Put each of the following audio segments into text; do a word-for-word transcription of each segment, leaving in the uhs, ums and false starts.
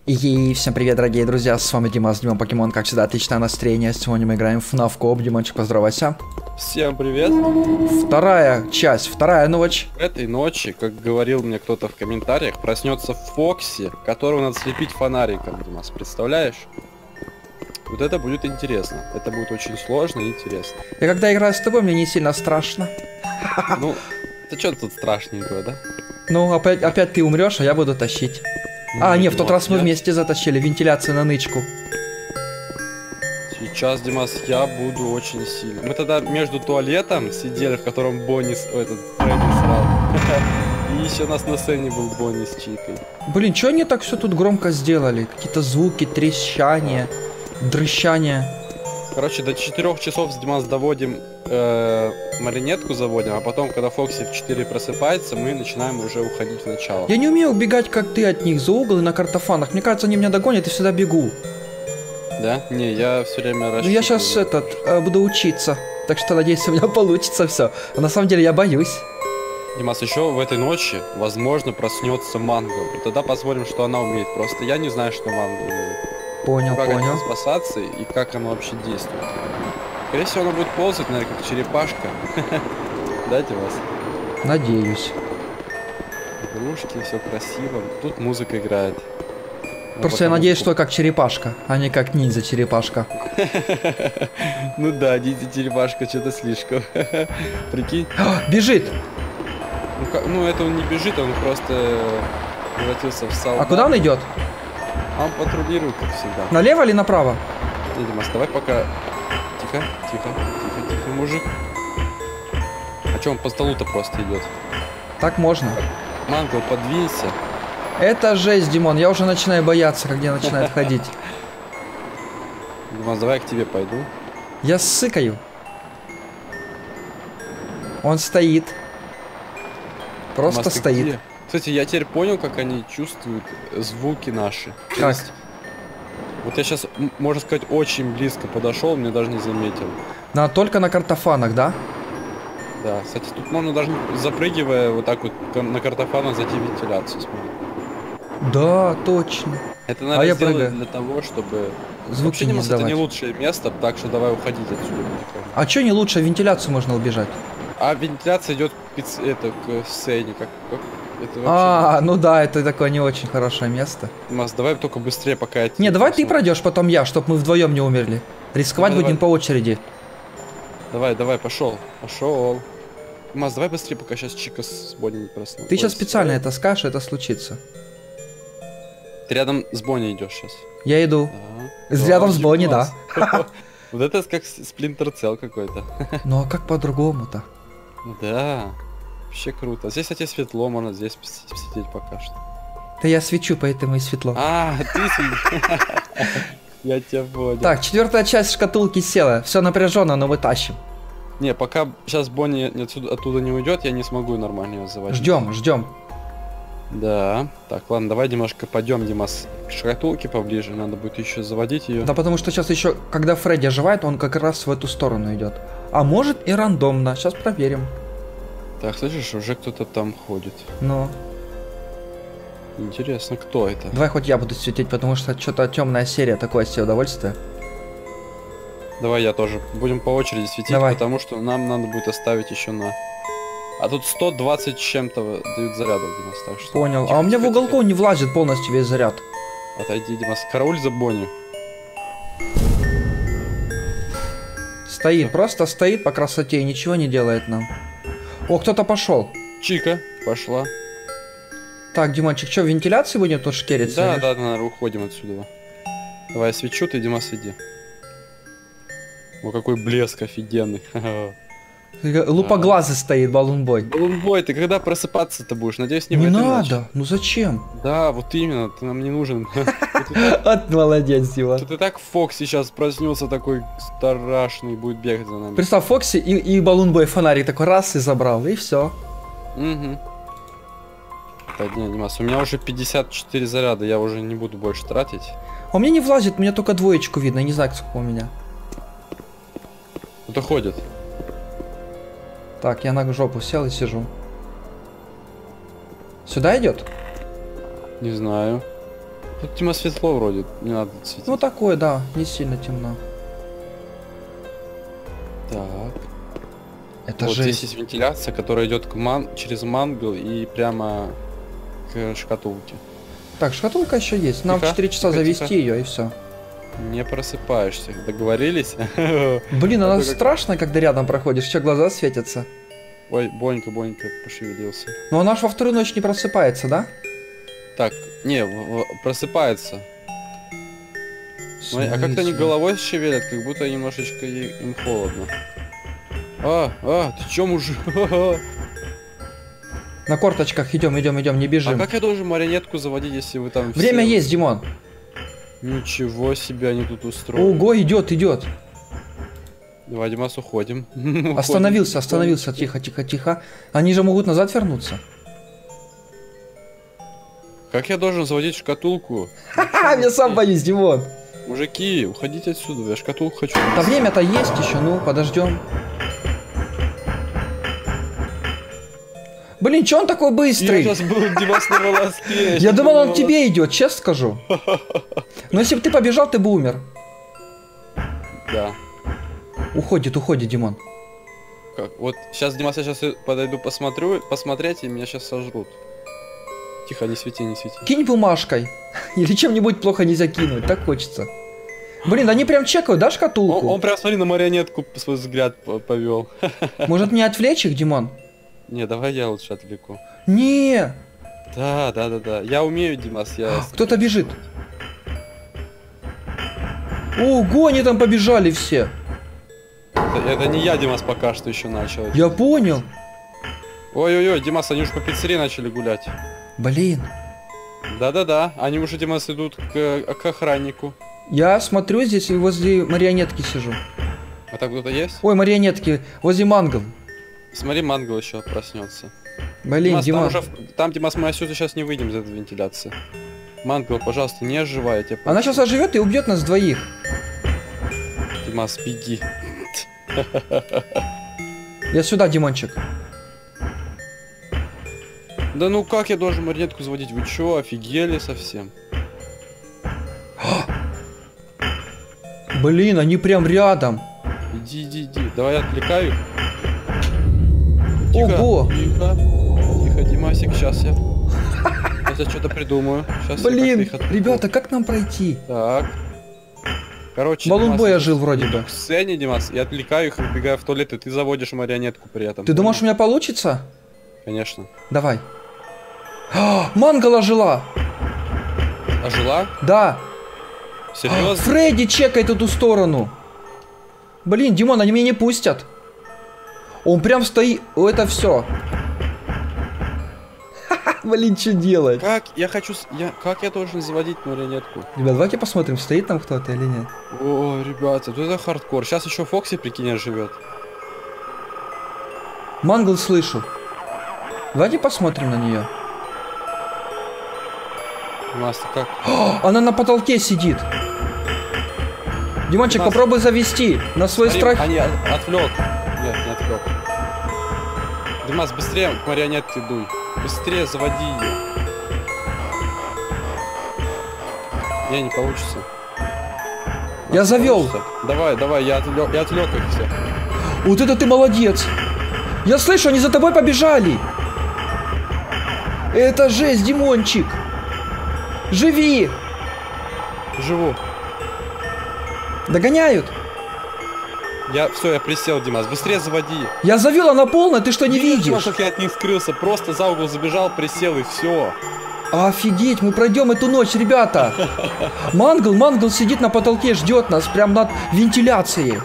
И всем привет, дорогие друзья, с вами Дима, с Димом Покемон, как всегда, отличное настроение. Сегодня мы играем в эф Кооп. Димончик, поздоровайся. Всем привет. Вторая часть, вторая ночь. Этой ночи, как говорил мне кто-то в комментариях, проснется Фокси, которого надо слепить фонариком, Димас, представляешь? Вот это будет интересно. Это будет очень сложно и интересно. Я когда играю с тобой, мне не сильно страшно. Ну, это что тут страшненького, да? Ну, опять, опять ты умрешь, а я буду тащить. А, Ну, нет, в тот Димас, раз мы я- вместе затащили вентиляцию на нычку. Сейчас, Димас, я буду очень сильно. Мы тогда между туалетом сидели, в котором Бонни, с- о, этот Фредди срал. И еще у нас на сцене был Бонни с Чикой. Блин, что они так все тут громко сделали? Какие-то звуки, трещания, дрыщания. Короче, до четырёх часов с Димас доводим, э, маринетку заводим, а потом, когда Фокси в четыре просыпается, мы начинаем уже уходить в начало. Я не умею убегать, как ты от них, за угол и на картофанах. Мне кажется, они меня догонят и всегда бегу. Да? Не, я все время рассчитываю. Ну я сейчас этот, э, буду учиться. Так что, надеюсь, у меня получится все. А на самом деле я боюсь. Димас, еще в этой ночи, возможно, проснется Манго. И тогда посмотрим, что она умеет. Просто я не знаю, что Манго умеет. Понял, Как от понял. него спасаться и как оно вообще действует. Скорее всего, оно будет ползать, наверное, как черепашка. Да, Димас? Надеюсь. Игрушки, все красиво. Тут музыка играет. Ну, Просто я пока надеюсь, музыку- что как черепашка, а не как ниндзя-черепашка. Ну да, ниндзя черепашка что-то слишком. Прикинь. Бежит! Ну, ка- ну, это он не бежит, он просто превратился в солдат. А куда он идет? А он патрулирует, как всегда. Налево или направо? Не, Димас, давай пока... Тихо, тихо, тихо, тихо, мужик. А чё он по столу-то просто идет? Так можно. Манго, подвинься. Это жесть, Димон, я уже начинаю бояться, когда начинает ходить. Димас, давай я к тебе пойду. Я ссыкаю. Он стоит. Просто Димас, ты стоит. где? Кстати, я теперь понял, как они чувствуют звуки наши. То Как? есть, вот я сейчас, можно сказать, очень близко подошел, меня даже не заметил. На, только на картофанах, да? Да, кстати, тут можно даже запрыгивая вот так вот ка- на картофанах зайти в вентиляцию, смотри. Да, точно. Это, А наверное, я сделали прыгаю. для того, чтобы... Звуки Вообще, не Димас, это издавать. не лучшее место, так что давай уходить отсюда. потихоньку. А чё не лучше, в вентиляцию можно убежать? А вентиляция идет к, пиц- это, к сцене, как, как- это вообще... А, ну да, это такое не очень хорошее место. Димас, давай только быстрее, пока я... Не, давай ты посмотрю. пройдешь, потом я, чтобы мы вдвоем не умерли. Рисковать Давай, будем давай. по очереди. Давай, давай, пошел, пошел. Димас, давай быстрее, пока сейчас Чика с Бонни не проснулась. Ты сейчас Ой, специально ой. это скажешь, это случится. Ты рядом с Бонни идешь сейчас. Я иду. Да. С- рядом Да, с Бонни, да. Димас. Вот это как Сплинтер Цел какой-то. Ну а как по-другому-то? Да. Вообще круто. Здесь, кстати, светло, можно здесь пос- посидеть пока что. Да я свечу, поэтому и светло. А, ты сидишь. Я тебя понял. Так, четвертая часть шкатулки села. Все напряженно, но мы тащим. Не, пока сейчас Бонни не отсюда, оттуда не уйдет, я не смогу нормально ее заводить. Ждем, ждем. Да. Так, ладно, давай немножко пойдем, Димас, к шкатулке поближе. Надо будет еще заводить ее. Да потому что сейчас еще, когда Фредди оживает, он как раз в эту сторону идет. А может и рандомно. Сейчас проверим. Так, слышишь, уже кто-то там ходит. Ну, Интересно, кто это? давай хоть я буду светить, потому что что-то темная серия, такое себе удовольствие. Давай я тоже. Будем по очереди светить, Давай. потому что нам надо будет оставить еще на... А тут сто двадцать с чем-то дают зарядов, Димас, так что... Понял. Тихо, А у меня в тихо, уголку не влазит полностью весь заряд. тихо. Отойди, Димас. Карауль за Бонни. Стоит, просто стоит по красоте и ничего не делает нам. О, кто-то пошел. Чика, пошла. Так, Димончик, что, в вентиляции будем тут шкериться? Да, или да, да, наверное, уходим отсюда. Давай, я свечу, ты, Димас, иди. О, какой блеск офигенный. что? Лупоглазый стоит, балунбой. Балунбой, ты когда просыпаться-то будешь? Надеюсь, не, Не в этой надо, ночи. ну зачем? Да, вот именно, ты нам не нужен. Тут и так- От молодец, Дима. Тут и так Фокс сейчас проснется такой страшный, будет бегать за нами. Представь, Фокси и, и балунбой фонарик такой раз и забрал, и все. Угу. Да не, Димас, у меня уже пятьдесят четыре заряда, я уже не буду больше тратить. А у меня не влазит, у меня только двоечку видно, я не знаю, сколько у меня. Кто-то ходит. Так, я на жопу сел и сижу. Сюда идет? Не знаю. Тут тема светло вроде, не надо светить. Ну такое, да, не сильно темно. Так. Это вот жесть. здесь есть вентиляция, которая идет к ман... через мангл и прямо к шкатулке. Так, шкатулка еще есть. Нам Тихо, в четыре часа тихо, завести тихо. ее и все. Не просыпаешься. Договорились? Блин, она Такой как- страшно, когда рядом проходишь, что глаза светятся. Ой, Бонька, Бонька пошевелился. Но она ж во вторую ночь не просыпается, да? Так, не, в- в- просыпается. Ну, а как-то они В смысле? головой шевелят, как будто немножечко ей- им холодно. А, а, ты чё, мужик? На корточках идем, идем, идем, не А бежим. как я должен марионетку заводить, если вы там Время все- есть, Димон. Ничего себе они тут устроили. Ого, идет, идет. Давай, Димас, уходим. Уходим. Остановился, остановился. Тихо, тихо, тихо. Они же могут назад вернуться. Как я должен заводить шкатулку? Ха-ха, я сам боюсь, Димон. Мужики, уходите отсюда, я шкатулку хочу. Да время-то есть еще, ну, подождем. Блин, че он такой Я быстрый? сейчас был Димас на волоске. Я щас думал, был он на к тебе идет, честно скажу. Но если бы ты побежал, ты бы умер. волоске. Да. Уходит, уходит, Димон. Как? Вот сейчас, Димас, я сейчас подойду посмотрю, посмотреть, и меня сейчас сожрут. Тихо, не свети, не свети. Кинь бумажкой. Или чем-нибудь плохо нельзя кинуть, так хочется. Блин, они прям чекают, да, Он, шкатулку? он прям, смотри, на марионетку свой взгляд по- повел. Может мне отвлечь их, Димон? Не, давай я лучше отвлеку. Не, Да, да, да, да. Я умею, Димас, я... кто-то бежит. Ого, они там побежали все. Это, это не я, Димас, пока что еще начал. Я понял. Ой-ой-ой, Димас, они уж по пиццерии начали гулять. Блин. Да-да-да, они уже, Димас, идут к, к охраннику. Я смотрю здесь и возле марионетки сижу. А там кто-то есть? Ой, марионетки, возле мангл. Смотри, мангл еще проснется. Блин, Димас, Димон. там, уже, там, Димас, мы отсюда сейчас не выйдем из этой вентиляции. Мангл, пожалуйста, не оживай, я тебя Она прошу. сейчас оживет и убьет нас двоих. Димас, беги. Я сюда, Димончик. Да ну как я должен марионетку заводить? Вы чё, офигели совсем? Блин, они прям рядом. Иди, иди, иди. Давай я отвлекаю. Ого. Тихо, тихо, Димасик, сейчас я... Сейчас я что-то придумаю. Сейчас Блин, ребята, как нам пройти? Так. Короче, Балунбой Димас, ожил вроде бы. в сцене, Димас, я отвлекаю их, выбегаю в туалет, и ты заводишь марионетку при этом. Ты думаешь, у меня получится? Конечно. Давай. А, Мангал ожила. Ожила? Да. Серьезно? Фредди чекает эту сторону. Блин, Димон, они меня не пустят. Он прям стоит. О, это все. Блин, что делать? Как? Я хочу... с- Я... Как я должен заводить марионетку? Ребят, давайте посмотрим, стоит там кто-то или нет. О, ребята, тут это хардкор. Сейчас еще Фокси, прикинь, живет. Мангл слышу. Давайте посмотрим на нее. Димас, ты как? Она на потолке сидит. Димончик, Димас. попробуй завести на свой Смотри, страх. А, не, отвлек. Нет, не отвлек. Димас, быстрее к марионетке дуй. Быстрее заводи ее. Не, не получится. Я завел. Получится. Давай, давай, я отвлек, я отвлек их всех. Вот это ты молодец. Я слышу, они за тобой побежали. Это жесть, Димончик. Живи. Живу. Догоняют. Я все, я присел, Димас. Быстрее заводи. Я завел, она полная, ты что, не Видишь, видишь? как я от них скрылся? Просто за угол забежал, присел и все. Офигеть, мы пройдем эту ночь, ребята. Мангл, Мангл сидит на потолке, ждет нас, прям над вентиляцией.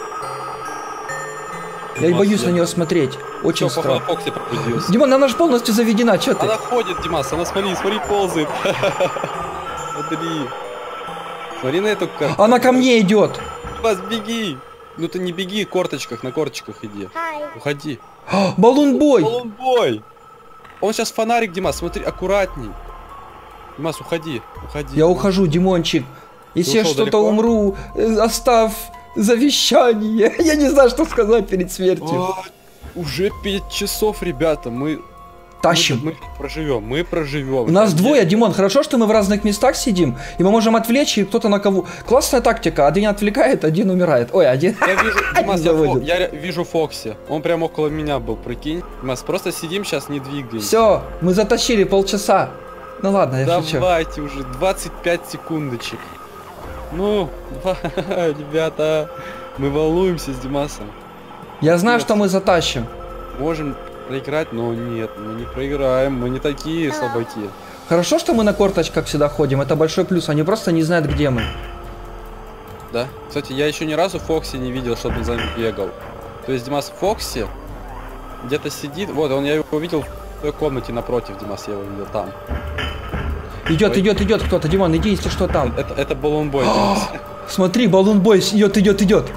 Я и Димас, боюсь я- на нее смотреть. Очень Всё, походу, страшно. Фокси пробудился. Димон, она же полностью заведена, что ты? Она ходит, Димас, она смотри, смотри, ползает. Смотри. Смотри на эту карту. Она ко мне идет. Димас, беги. Ну ты не беги, корточках, на корточках иди. Уходи. Балунбой. Балунбой. Он сейчас фонарик, Димас, смотри, аккуратней. Димас, уходи, уходи. Я ухожу, Димончик. Если я ушел что-то далеко? умру, э, оставь завещание. Я не знаю, что сказать перед смертью. А, уже пять часов, ребята, мы... Тащим. Мы, мы проживем, мы проживем. У нас двое, Димон, хорошо, что мы в разных местах сидим, и мы можем отвлечь, и кто-то на кого... Классная тактика, один отвлекает, один умирает. Ой, один... Я вижу, Димас, Один Фо- заводит. я вижу Фокси. Он прям около меня был, прикинь. Димас, просто сидим сейчас, не двигаемся. Все, мы затащили полчаса. Ну ладно, я шучу. Давайте уже, двадцать пять секундочек. Ну, ребята, мы волнуемся с Димасом. Я знаю, Нет. что мы затащим. Можем проиграть, но нет, мы не проиграем, мы не такие слабаки. Хорошо, что мы на корточках всегда ходим, это большой плюс, они просто не знают, где мы. Да? Кстати, я еще ни разу Фокси не видел, чтобы он за ним бегал. То есть Димас Фокси где-то сидит, вот, он, я его увидел в той комнате напротив, Димас, я его видел там. Идет, Ой. идет, идет кто-то, Димон, иди, если что там. Это, это баллонбой, Димас. Смотри, баллон-бой идет, идет, идет.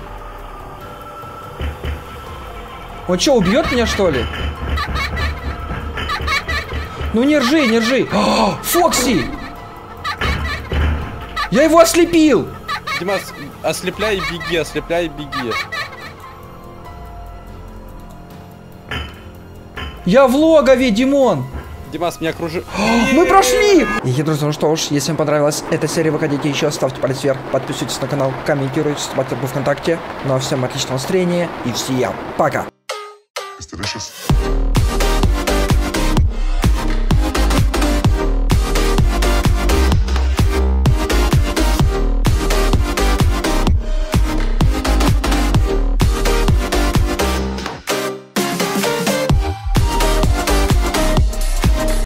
Он что, убьет меня, что ли? Ну не ржи, не ржи. О, Фокси! Я его ослепил! Димас, ослепляй и беги, ослепляй и беги. Я в логове, Димон! Димас, меня окружи. Мы прошли! И, друзья, ну что ж, если вам понравилась эта серия, выходите еще, ставьте палец вверх, подписывайтесь на канал, комментируйте, вступайте в ВКонтакте. Ну а всем отличного настроения и всем пока! It's delicious.